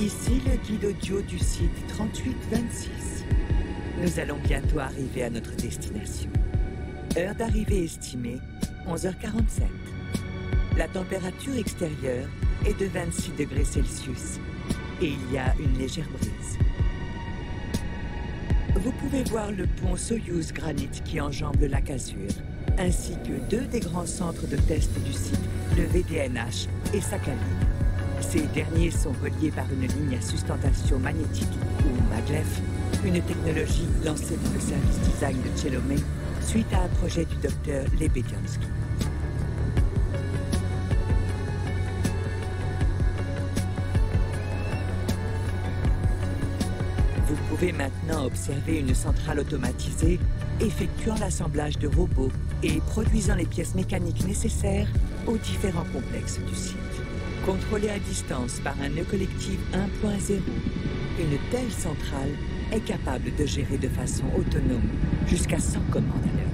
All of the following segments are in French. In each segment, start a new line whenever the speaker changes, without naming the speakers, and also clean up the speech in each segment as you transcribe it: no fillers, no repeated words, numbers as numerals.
Ici le guide audio du site 3826. Nous allons bientôt arriver à notre destination. Heure d'arrivée estimée, 11h47. La température extérieure est de 26 degrés Celsius et il y a une légère brise. Vous pouvez voir le pont Soyouz Granite qui enjambe le lac Azur, ainsi que deux des grands centres de test du site, le VDNH et Sakhalin. Ces derniers sont reliés par une ligne à sustentation magnétique, ou maglev, une technologie lancée par le service design de Chelomey suite à un projet du docteur Lebediansky. Vous pouvez maintenant observer une centrale automatisée effectuant l'assemblage de robots et produisant les pièces mécaniques nécessaires aux différents complexes du site. Contrôlée à distance par un nœud collectif 1.0, une telle centrale est capable de gérer de façon autonome jusqu'à 100 commandes à l'heure.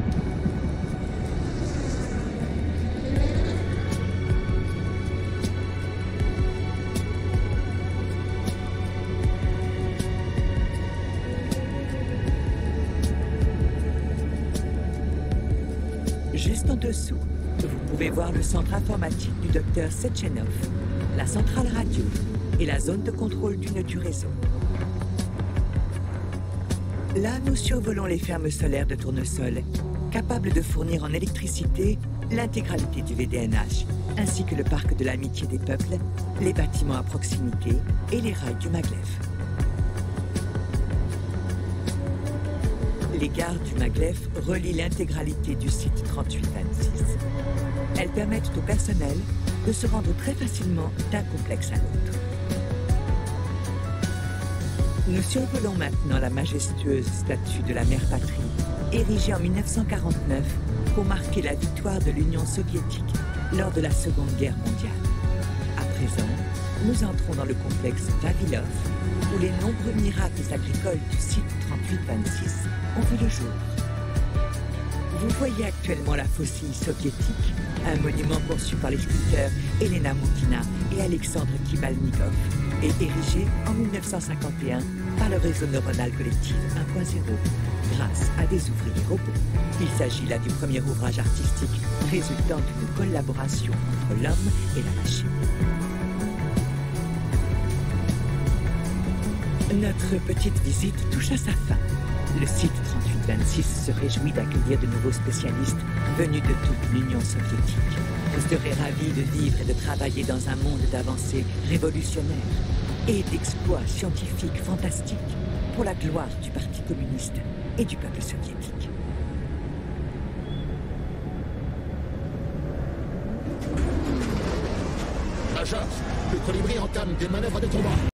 Juste en dessous, vous pouvez voir le centre informatique du docteur Sechenov, la centrale radio et la zone de contrôle du nœud du réseau. Là, nous survolons les fermes solaires de Tournesol, capables de fournir en électricité l'intégralité du VDNH, ainsi que le parc de l'amitié des peuples, les bâtiments à proximité et les rails du maglev. Les gares du maglev relient l'intégralité du site 3826. Elles permettent au personnel de se rendre très facilement d'un complexe à l'autre. Nous survolons maintenant la majestueuse statue de la mère patrie, érigée en 1949 pour marquer la victoire de l'Union soviétique lors de la Seconde Guerre mondiale. À présent, nous entrons dans le complexe Vavilov, où les nombreux miracles agricoles du site 3826 ont vu le jour. Vous voyez actuellement la faucille soviétique, un monument conçu par les sculpteurs Elena Moukina et Alexandre Kibalnikov, et érigé en 1951 par le réseau neuronal collectif 1.0, grâce à des ouvriers robots. Il s'agit là du premier ouvrage artistique résultant d'une collaboration entre l'homme et la machine. Notre petite visite touche à sa fin. Le site 3826 se réjouit d'accueillir de nouveaux spécialistes venus de toute l'Union soviétique. Vous serez ravis de vivre et de travailler dans un monde d'avancées révolutionnaires et d'exploits scientifiques fantastiques pour la gloire du Parti communiste et du peuple soviétique.
Major, le colibri entame des manœuvres de combat.